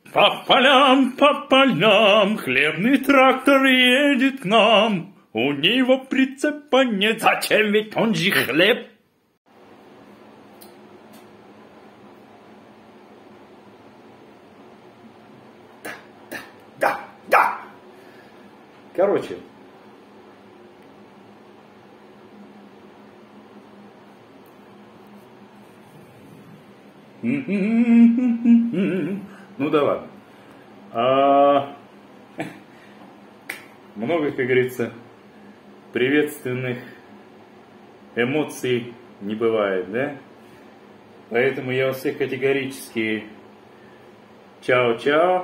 По полям, хлебный трактор едет к нам. У него прицепа нет, зачем, ведь он же хлеб. Да. Короче. Ну да ладно. Много, как говорится, приветственных эмоций не бывает, да? Поэтому я у всех категорически чао-чао.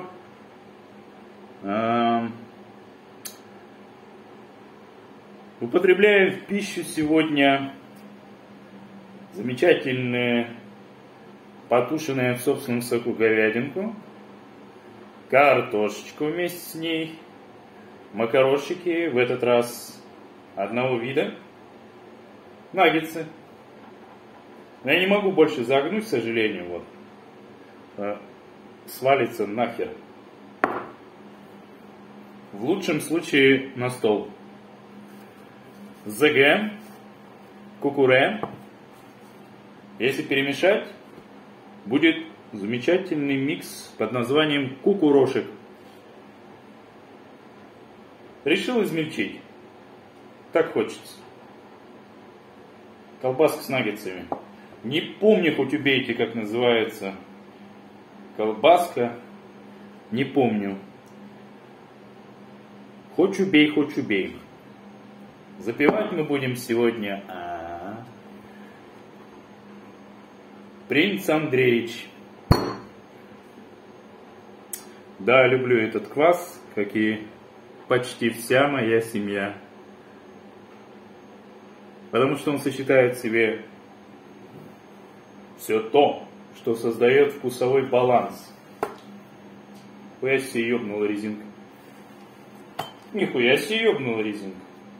Употребляем в пищу сегодня замечательную потушенную в собственном соку говядинку, картошечку вместе с ней, макарошики, в этот раз одного вида, наггетсы. Но я не могу больше загнуть, к сожалению, вот. Свалится нахер. В лучшем случае на стол. ЗГ, кукуре. Если перемешать, будет замечательный микс под названием кукурошек. Решил измельчить. Так хочется. Колбаска с наггетсами. Не помню, хоть убейте, как называется колбаска. Не помню. Хоть убей, хоть убей. Запивать мы будем сегодня Принц Андреевич. Да, люблю этот квас, как и почти вся моя семья. Потому что он сочетает в себе все то, что создает вкусовой баланс. Нихуя себе ёбнула резинка. Нихуя себе ёбнула резинка.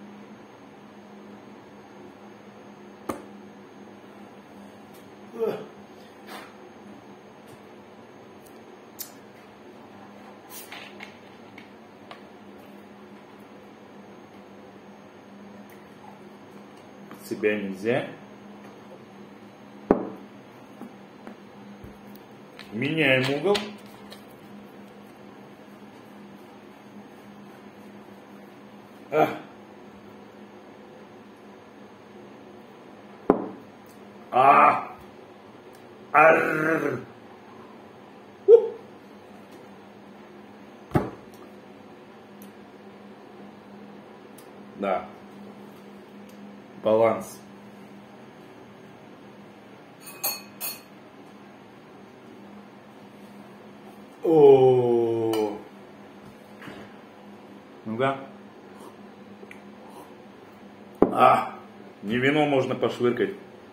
Себя нельзя. Меняем угол. Да. Баланс. О. Ну-ка. Не вино можно пошвыркать.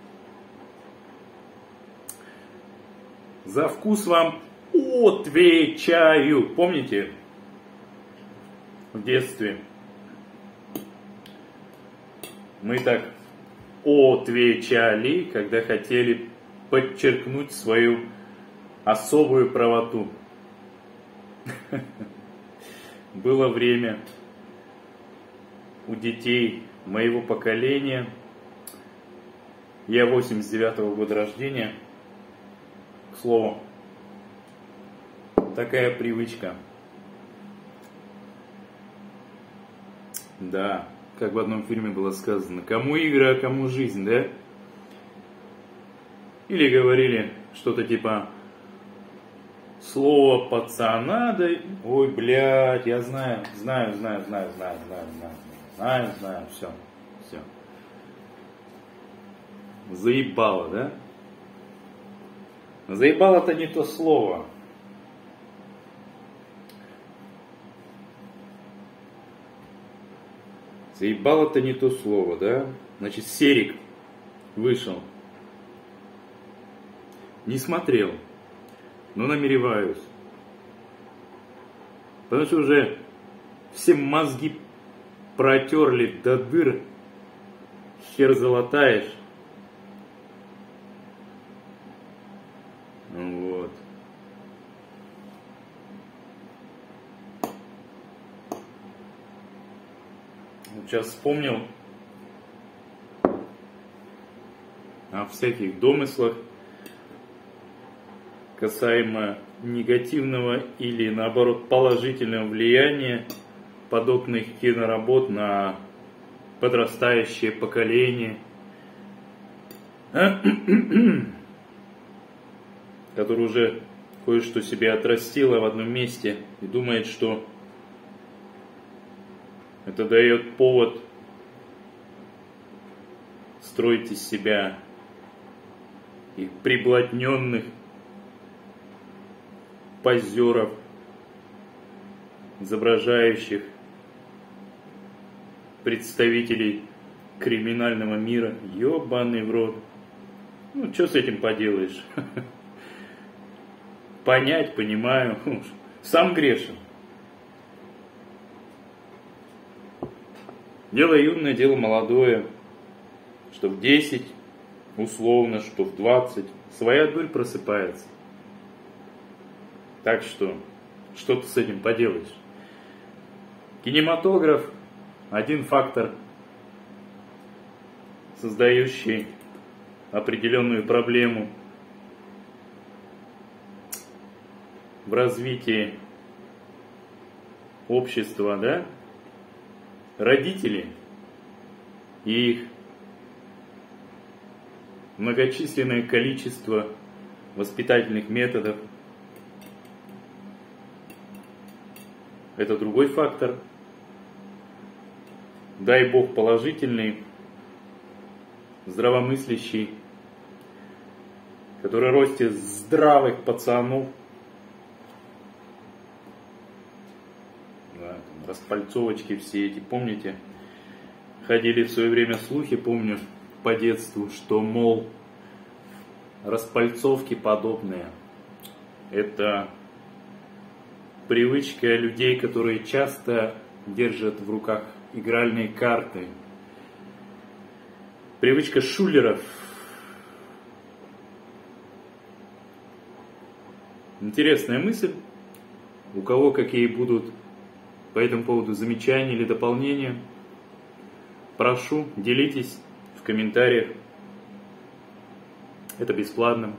За вкус вам отвечаю. Помните? В детстве мы так отвечали, когда хотели подчеркнуть свою особую правоту. Было время у детей моего поколения, я 89-го года рождения, к слову, такая привычка. Да, как в одном фильме было сказано, кому игры, а кому жизнь, да? Или говорили что-то типа слово пацана, да... Ой, блядь, я знаю, все. Заебало, да? Заебало это не то слово. Заебало это не то слово, да? Значит, Серик вышел. Не смотрел, но намереваюсь. Потому что уже все мозги протерли до дыр. Хер залатаешь. Вот. Сейчас вспомнил о всяких домыслах касаемо негативного или наоборот положительного влияния подобных киноработ на подрастающее поколение, которое уже кое-что себе отрастило в одном месте и думает, что это дает повод строить из себя их приблотненных позеров, изображающих представителей криминального мира. Ёбаный в рот. Ну, что с этим поделаешь? Понять, понимаю. Сам грешен. Дело юное, дело молодое. Что в 10, условно, что в 20. Своя дурь просыпается. Так что ты с этим поделаешь? Кинематограф – один фактор, создающий определенную проблему в развитии общества, да? Родители и их многочисленное количество воспитательных методов – это другой фактор. Дай Бог положительный, здравомыслящий, который растет здравых пацанов. Да, там, распальцовочки все эти, помните? Ходили в свое время слухи, помню, по детству, что, мол, распальцовки подобные. Это привычка людей, которые часто держат в руках игральные карты. Привычка шулеров. Интересная мысль. У кого какие будут по этому поводу замечания или дополнения, прошу, делитесь в комментариях. Это бесплатно.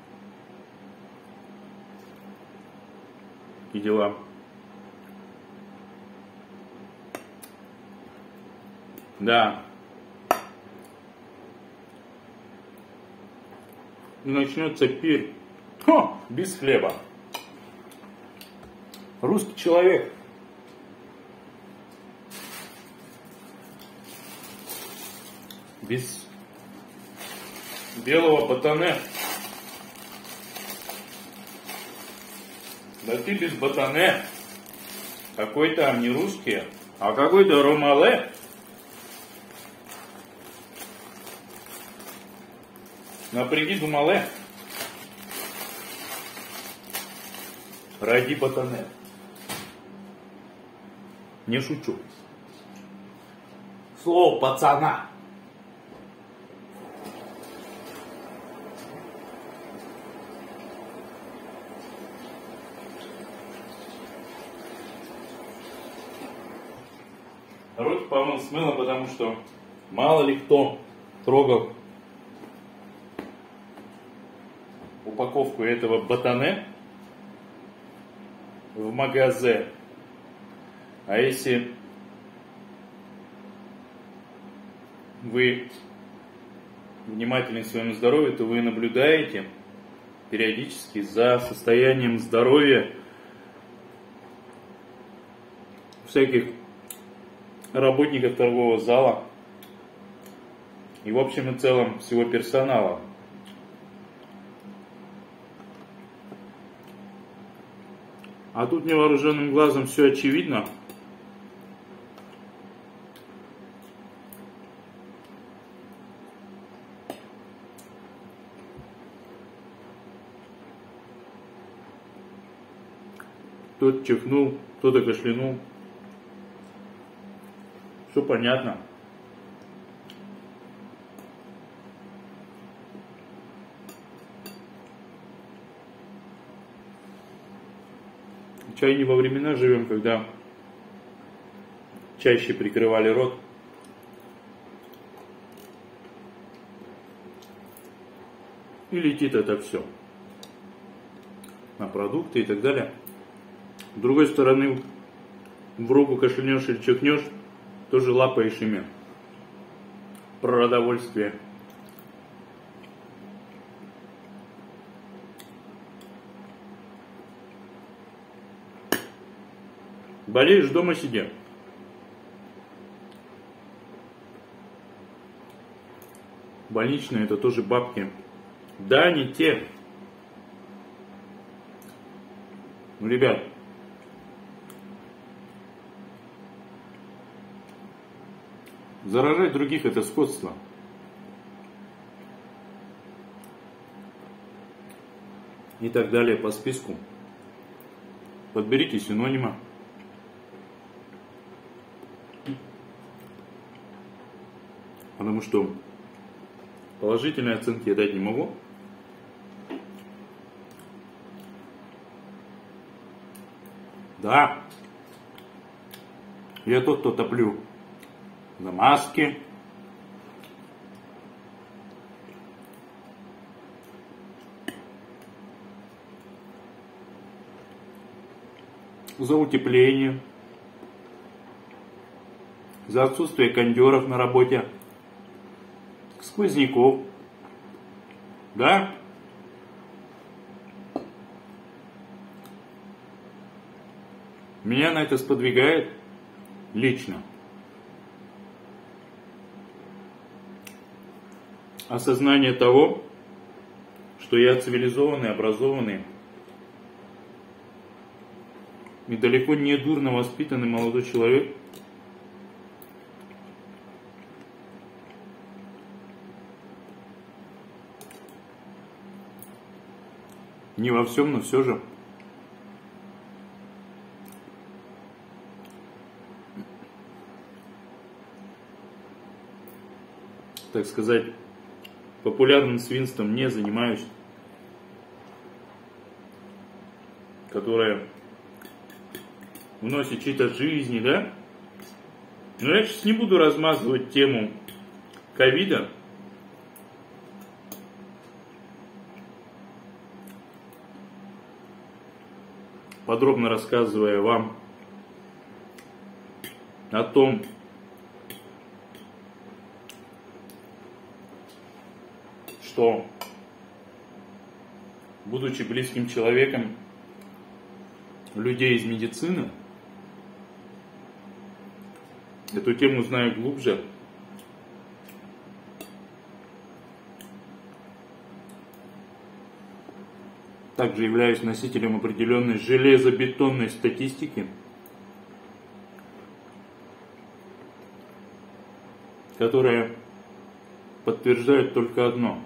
И дела. Да. И начнется пир. Без хлеба. Русский человек. Без белого ботане. Да ты без ботане. Какой там не русский, а какой-то ромале. Напряги думале. Ради ботане. Не шучу. Слово пацана. Руки помыл с мылом, потому что мало ли кто трогал упаковку этого ботане в магазе. А если вы внимательны к своему здоровью, то вы наблюдаете периодически за состоянием здоровья всяких работников торгового зала и в общем и целом всего персонала. А тут невооруженным глазом все очевидно. Кто-то чихнул, кто-то кашлянул. Все понятно. Чай не во времена живем, когда чаще прикрывали рот. И летит это все на продукты и так далее. С другой стороны, в руку кашельнешь или чихнешь, тоже лапаешь ими. Продовольствие. Болеешь, дома сиди. Больничные это тоже бабки. Да, не те. Ну, ребят. Заражать других это скотство. И так далее по списку. Подберите синонима. Потому что положительные оценки я дать не могу. Да, я тот, кто топлю за маски, за утепление, за отсутствие кондеров на работе, сквозняков, да? Меня на это сподвигает лично осознание того, что я цивилизованный, образованный и далеко не дурно воспитанный молодой человек. Не во всем, но все же. Так сказать, популярным свинством не занимаюсь, которое вносит чьи-то жизни, да? Но я сейчас не буду размазывать тему ковида. Подробно рассказывая вам о том, что, будучи близким человеком людей из медицины, эту тему знаю глубже. Также являюсь носителем определенной железобетонной статистики, которая подтверждает только одно,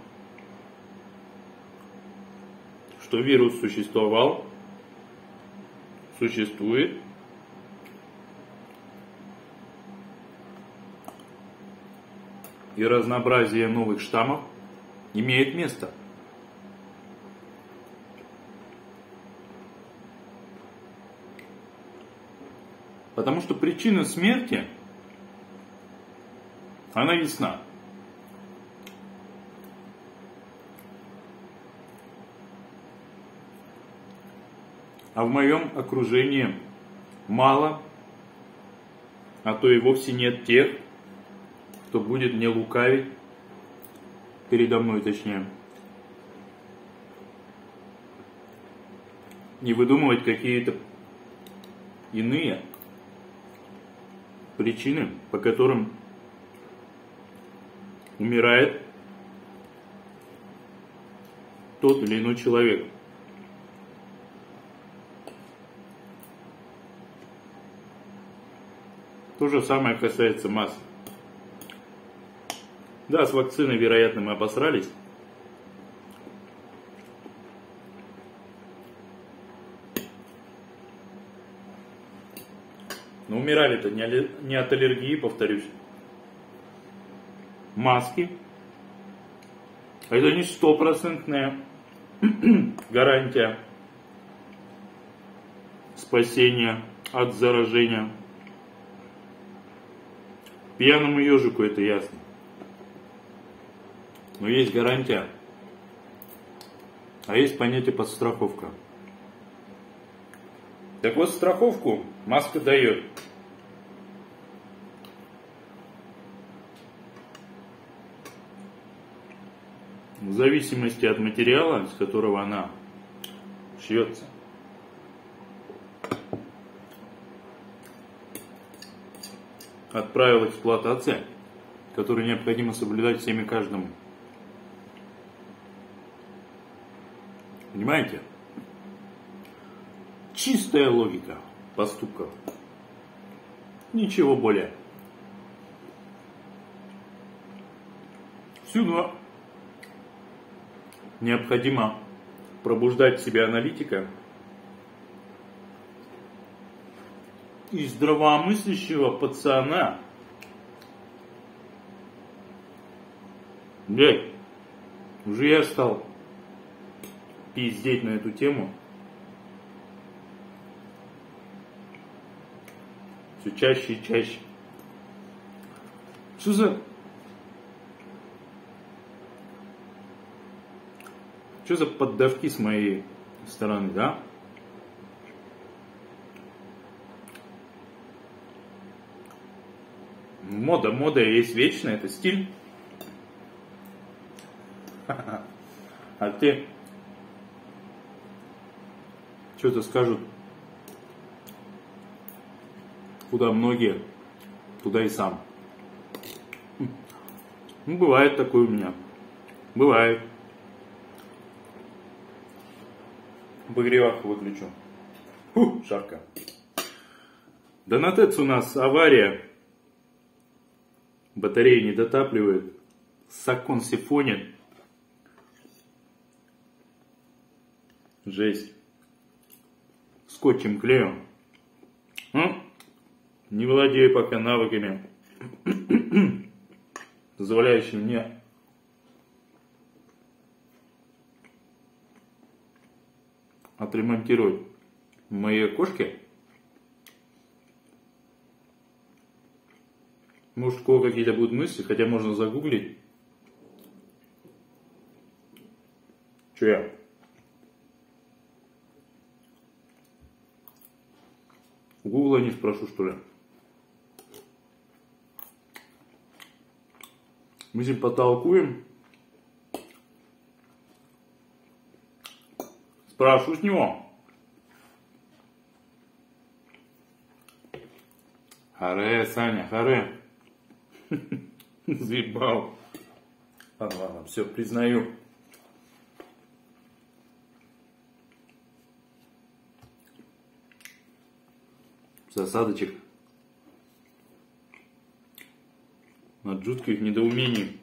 что вирус существовал, существует, и разнообразие новых штаммов имеет место. Потому что причина смерти, она ясна. А в моем окружении мало, а то и вовсе нет тех, кто будет не лукавить, передо мной точнее, не выдумывать какие-то иные причины, по которым умирает тот или иной человек. То же самое касается масс. Да, с вакциной, вероятно, мы обосрались. Но умирали-то не от аллергии, повторюсь. Маски. Это не стопроцентная гарантия спасения от заражения. Пьяному ежику это ясно. Но есть гарантия, А есть понятие подстраховка. Так вот, страховку маска дает. В зависимости от материала, из которого она шьется. От правил эксплуатации, которые необходимо соблюдать всем и каждому. Понимаете? Чистая логика поступков. Ничего более. Всюду необходимо пробуждать в себе аналитика и здравомыслящего пацана. Блядь, уже я стал пиздеть на эту тему. Все чаще и чаще. Что за поддавки с моей стороны, да? Мода есть вечная, это стиль. А те что-то скажут, куда многие, туда и сам. Ну, бывает такое у меня. Бывает. Обогревах выключу. Жарко. Да на ТЭЦ у нас авария. Батареи не дотапливает. Сакон сифонит. Жесть. Скотчем клею. Не владею пока навыками, позволяющими мне отремонтировать мои окошки. Может, у кого какие-то будут мысли, хотя можно загуглить. Че я? У Гугла не спрошу, что ли? Мы с ним потолкуем. Спрошу с него. Харе, Саня, харе. Заебал. Ладно, все, признаю. Засадочек. От жутких недоумений.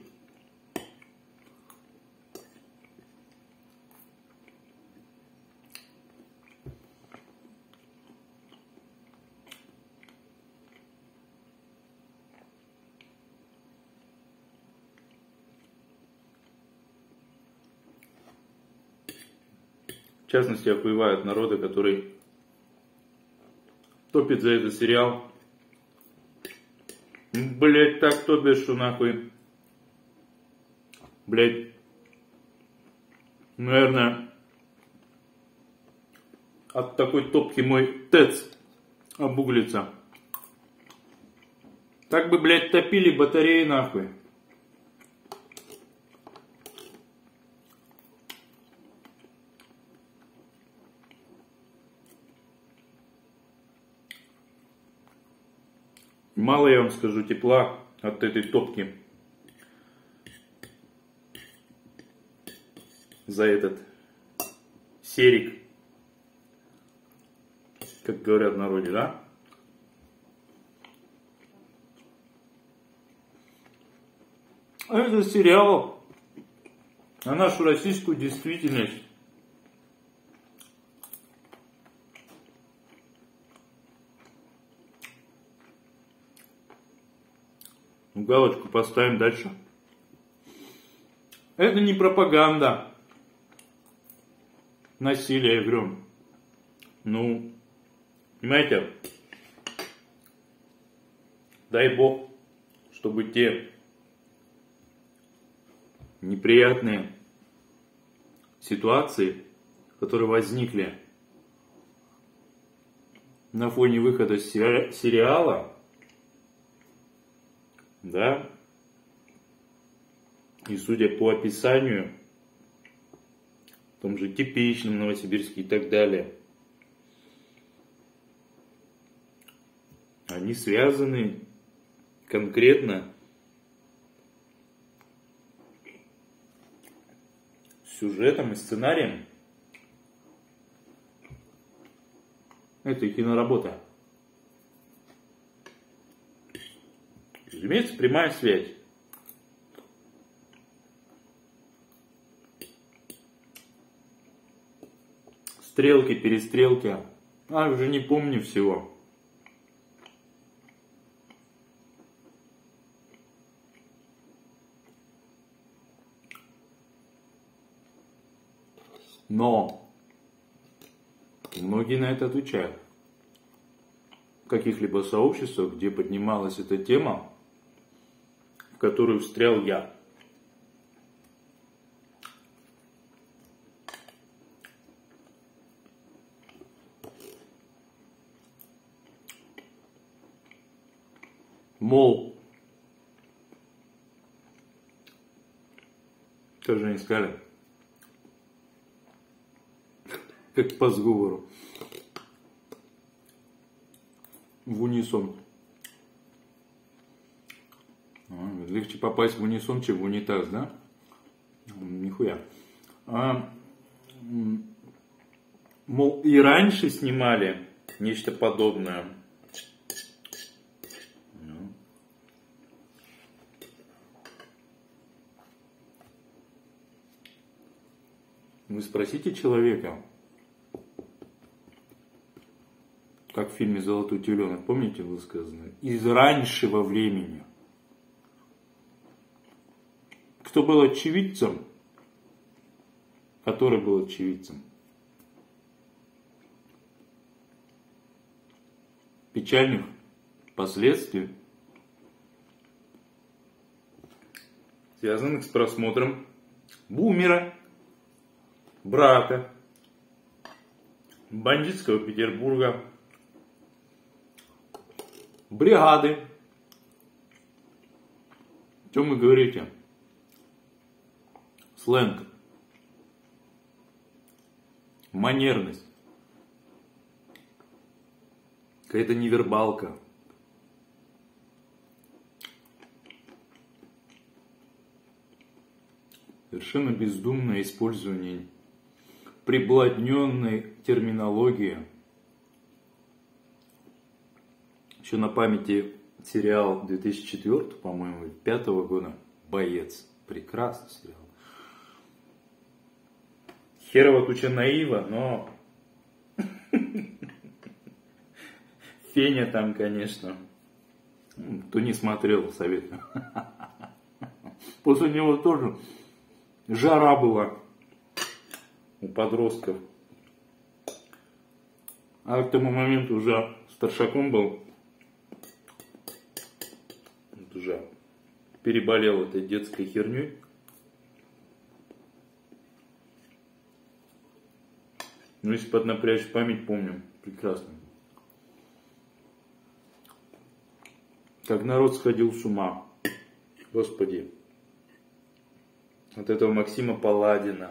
В частности, охуевают народы, которые топят за этот сериал. Блять, так топят, что нахуй. Блять. Наверное, от такой топки мой ТЭЦ обуглится. Так бы, блять, топили батареи нахуй. Мало, я вам скажу, тепла от этой топки за этот серик, как говорят в народе, да? А это сериал на нашу российскую действительность. Галочку поставим дальше. Это не пропаганда. Насилие, я говорю. Ну, понимаете, дай Бог, чтобы те неприятные ситуаций, которые возникли на фоне выхода сериала, да, и судя по описанию, в том же типичном Новосибирске и так далее, они связаны конкретно с сюжетом и сценарием этой киноработы. Разумеется, прямая связь. Стрелки, перестрелки. Уже не помню всего. Но многие на это отвечают. В каких-либо сообществах, где поднималась эта тема, в которую встрял я. Мол, что же они сказали? Как по сговору. В унисон. Легче попасть в унисон, чем в унитаз, да? Нихуя. Мол, и раньше снимали нечто подобное. Вы спросите человека, как в фильме «Золотой теленок», помните, было сказано, из раннего времени. Кто был очевидцем, который был очевидцем печальных последствий, связанных с просмотром «Бумера», «Брата», «Бандитского Петербурга», «Бригады». О чем вы говорите? Сленг, манерность, какая-то невербалка. Совершенно бездумное использование приблотненной терминологии. Еще на памяти сериал 2004, по-моему, 2005 года «Боец». Прекрасный сериал. Херова куча наива, но Феня там, конечно. Кто не смотрел, советую. После него тоже жара была у подростков. А к тому моменту уже старшаком был. Вот уже переболел этой детской херней. Ну, если поднапрячь память, помню прекрасно. Как народ сходил с ума. Господи. От этого Максима Паладина.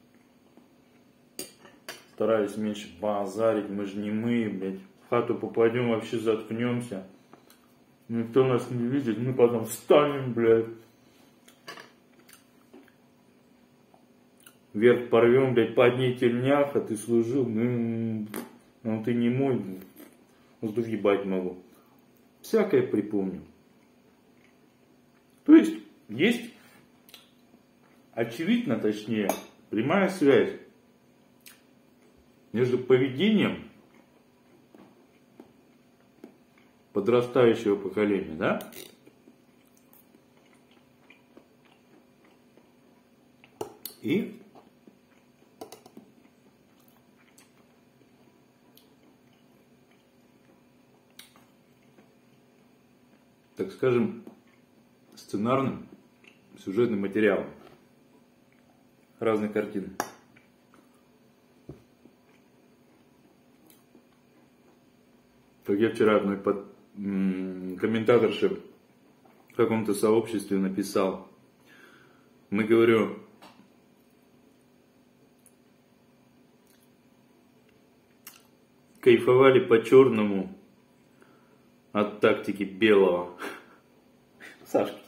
Старались меньше базарить. Мы же не мы, блядь. В хату попадем, вообще заткнемся. Никто нас не видит. Мы потом встанем, блядь. Вверх порвем, блядь, подней тельняха, ты служил. Ну, ты не мой. Воздух ебать могу. Всякое припомню. То есть очевидно, точнее, прямая связь между поведением подрастающего поколения, да? И так скажем, сценарным, сюжетным материалом разных картин. Как я вчера одной комментаторше в каком-то сообществе написал. Мы, говорю, кайфовали по-черному от тактики белого. Сашка.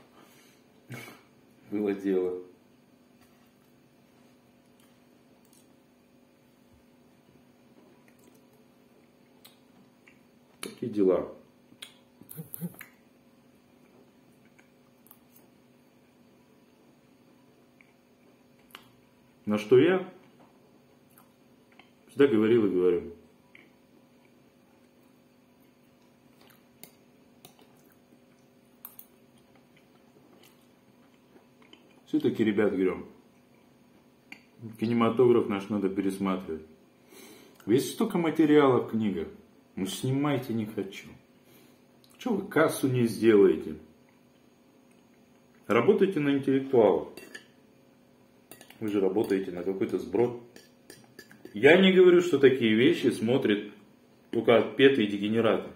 Было дело. Такие дела. На что я всегда говорил и говорю. Все-таки, ребят, говорю, кинематограф наш надо пересматривать. Есть столько материала в книгах. Ну, снимайте не хочу. Что вы кассу не сделаете? Работайте на интеллектуалов. Вы же работаете на какой-то сброд. Я не говорю, что такие вещи смотрят только отпетые дегенераты.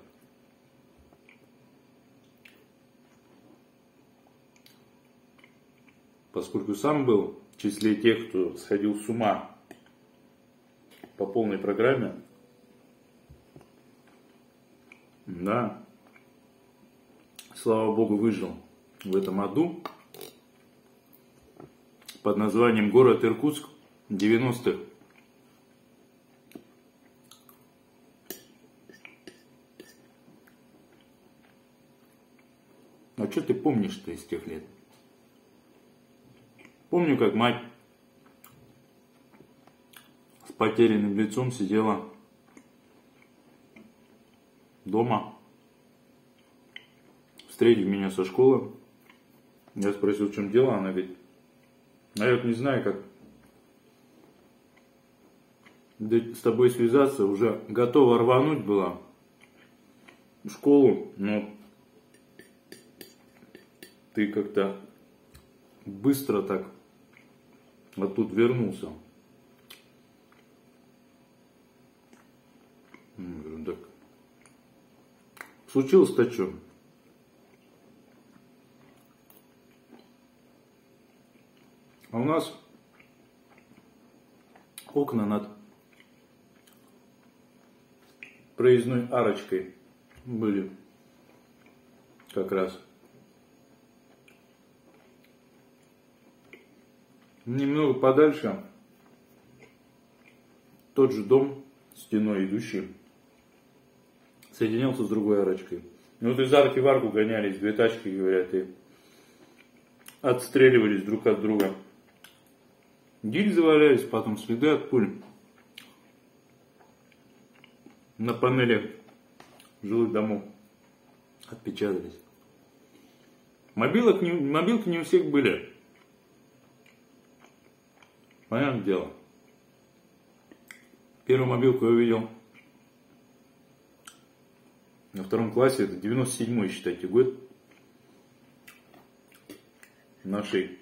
Поскольку сам был в числе тех, кто сходил с ума по полной программе. Да. Слава Богу, выжил в этом аду под названием город Иркутск 90-х. А что ты помнишь-то из тех лет? Помню, как мать с потерянным лицом сидела дома, встретив меня со школы. Я спросил, в чем дело, она говорит, а я вот не знаю, как с тобой связаться, уже готова рвануть была в школу, но ты как-то быстро так вот тут вернулся. Я говорю, так случилось-то что? А у нас окна над проездной арочкой были как раз. Немного подальше тот же дом, стеной идущий, соединялся с другой арочкой. И вот из арки в арку гонялись две тачки, говорят, и отстреливались друг от друга. Гильзы валялись, потом следы от пуль на панели жилых домов отпечатались. Мобилки не у всех были. Понятное дело. Первую мобилку я увидел на втором классе, это 97-й, считайте, год нашей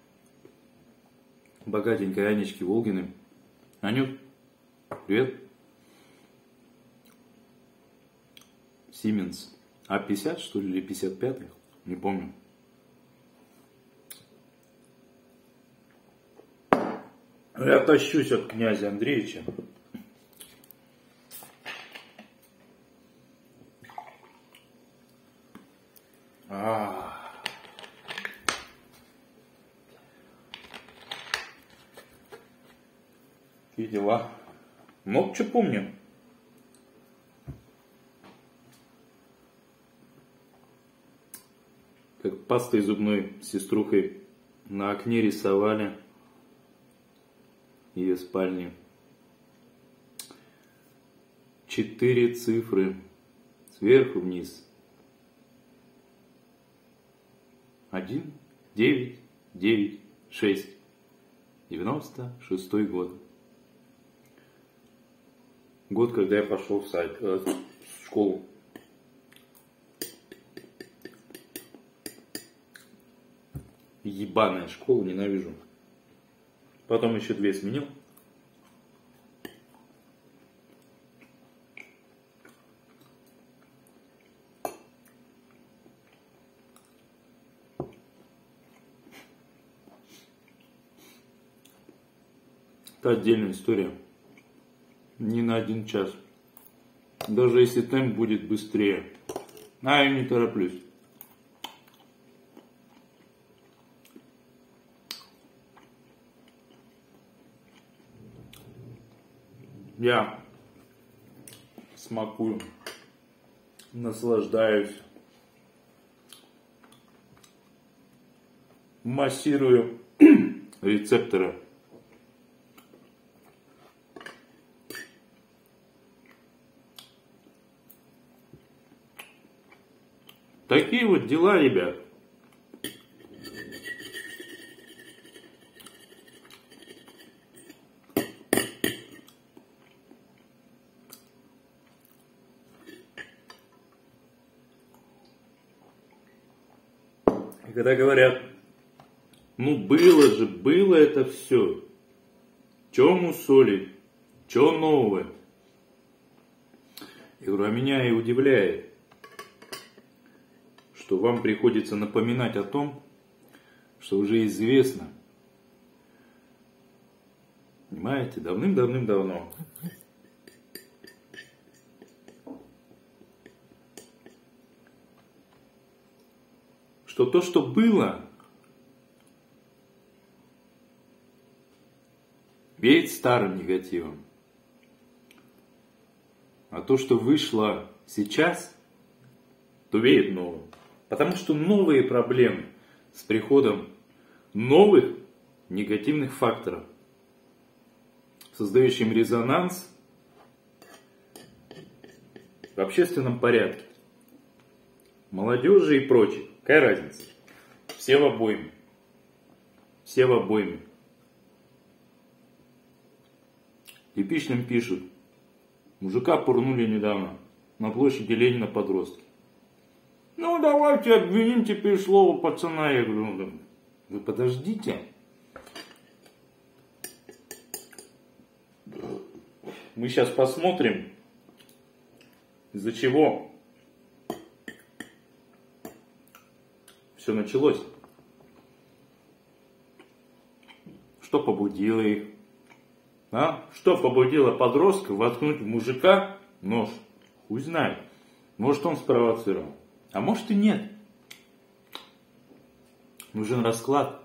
богатенькой Анечки Волгиной. Анют, привет. Siemens А50, что ли, или 55-й, не помню. Я тащусь от князя Андреевича. И дела. Много что помню. Как пастой зубной с сеструхой на окне рисовали ее спальни. 4 цифры сверху вниз. 1, 9, 9, 6. 96-й год. Год, когда я пошел в школу. Ебаная школа, ненавижу. Потом еще 2 сменил. Это отдельная история. Не на 1 час. Даже если темп будет быстрее. А я не тороплюсь. Я смакую, наслаждаюсь, массирую рецепторы. Такие вот дела, ребят. И когда говорят, ну было это все. Че мусолить? Че новое? Я говорю, а меня и удивляет, что вам приходится напоминать о том, что уже известно. Понимаете, давным-давным-давно. Что то, что было, веет старым негативом. А то, что вышло сейчас, то веет новым. Потому что новые проблемы с приходом новых негативных факторов, создающим резонанс в общественном порядке, молодежи и прочее. Какая разница? Все в обойме. Все в обойме. Типичным пишут. Мужика пырнули недавно на площади Ленина подростки. Ну давайте обвиним теперь слово пацана. Я говорю, ну, вы подождите. Мы сейчас посмотрим, из-за чего все началось. Что побудило их? А? Что побудило подростка воткнуть в мужика нож? Хуй знает. Может, он спровоцировал. А может и нет. Нужен расклад.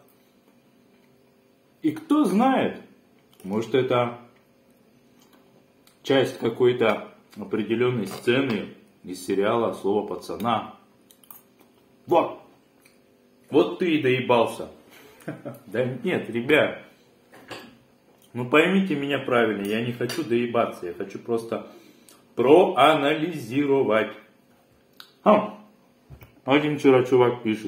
И кто знает, может это часть какой-то определенной сцены из сериала «Слово пацана». Вот. Вот ты и доебался. Да нет, ребят. Ну поймите меня правильно, я не хочу доебаться, я хочу просто проанализировать. Один вчера чувак пишет,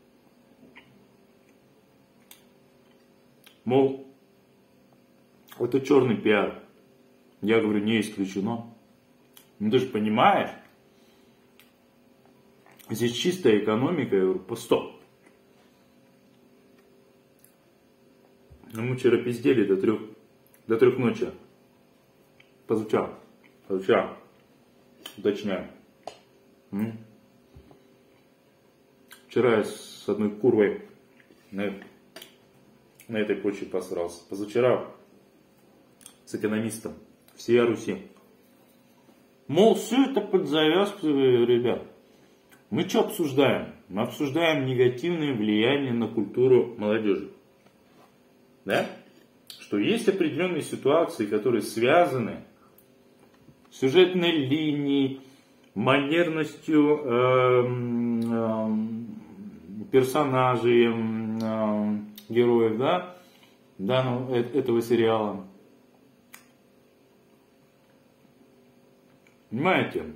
мол, это черный пиар. Я говорю, не исключено. Ну ты же понимаешь, здесь чистая экономика. Я говорю, стоп. Ну мы вчера пиздели до 3 ночи. Позавчера. Уточняю. Вчера я с одной курвой на этой почве посрался. Позавчера с экономистом всей Руси. Мол, все это под завязку, ребят. Мы что обсуждаем? Мы обсуждаем негативное влияние на культуру молодежи. Да? Что есть определенные ситуации, которые связаны с сюжетной линией, манерностью персонажей, героев, да, этого сериала. Понимаете?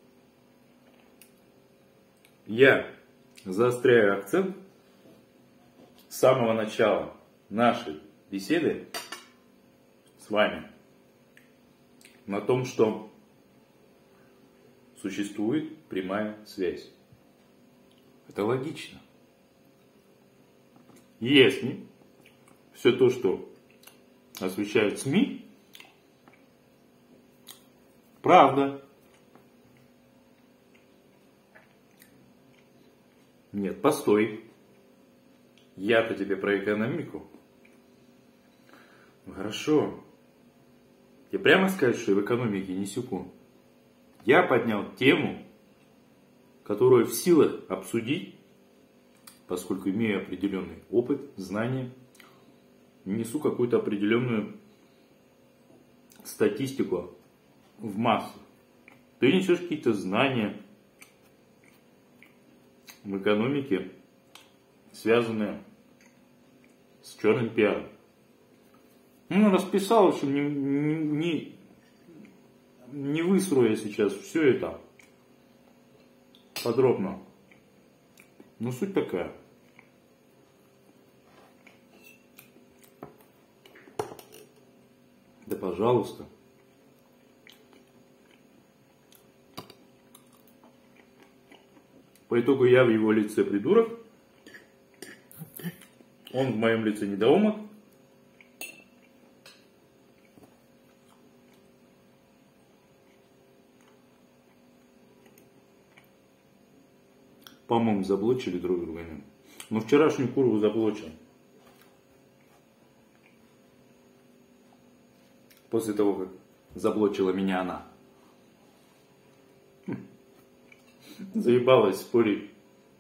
Я заостряю акцент с самого начала нашей беседы с вами на том, что существует прямая связь. Это логично. Если все то, что освещают СМИ, правда. Нет, постой. Я-то тебе про экономику. Хорошо. Я прямо сказать, что в экономике не сюку. Я поднял тему, которую в силах обсудить, поскольку имею определенный опыт, знания, несу какую-то определенную статистику в массу. Ты несешь какие-то знания в экономике, связанные с черным пиаром. Ну, расписал, в общем, не выстрою я сейчас все это подробно. Но суть такая. Да пожалуйста. По итогу я в его лице придурок. Он в моем лице недоумок. По-моему, заблочили друг друга. Но вчерашнюю курву заблочил. После того, как заблочила меня она. Заебалась спорить.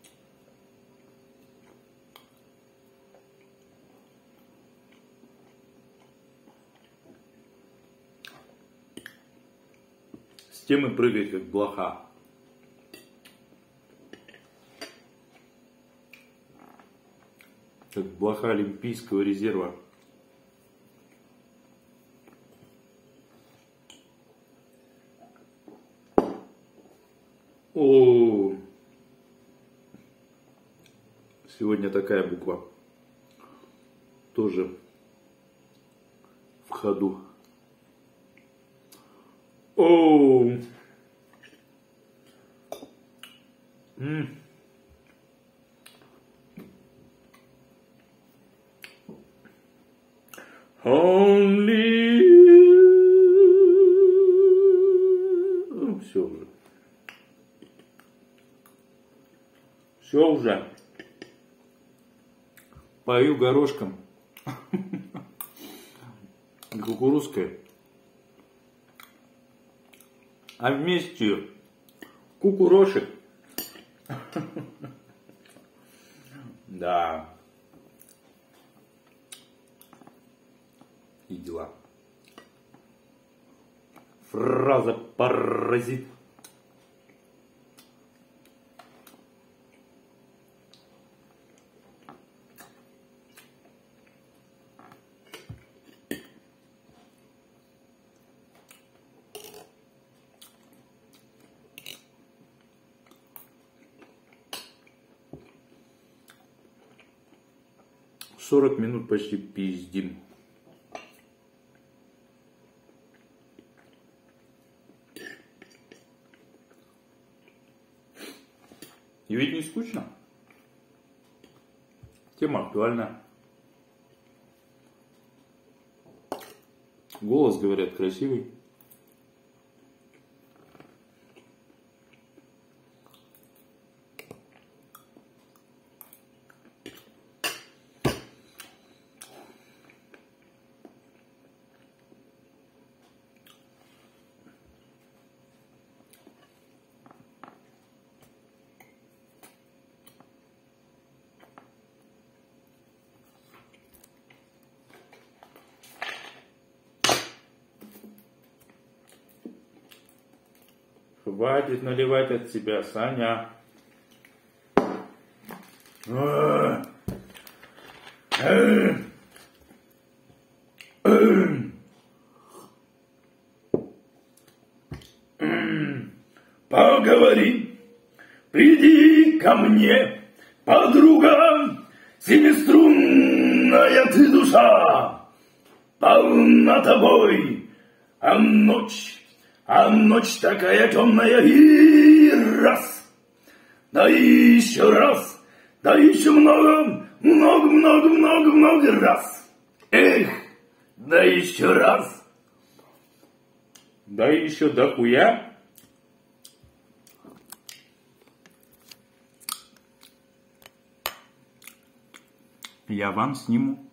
С темы прыгать как блоха. Как блоха Олимпийского резерва. О, сегодня такая буква тоже в ходу. О, Only you. Все уже. Все уже. Пою горошком. Кукурузкой. А вместе кукурошек. Да. И дела. Фраза паразит. Сорок минут почти пиздим. И ведь не скучно. Тема актуальна. Голос, говорят, красивый. Хватит наливать от себя, Саня. Поговори, приди ко мне, подруга, семиструнная ты душа, полна тобой, а ночь такая темная, и раз, да еще раз, да еще много раз, эх, да еще раз, Да еще дохуя. Я вам сниму.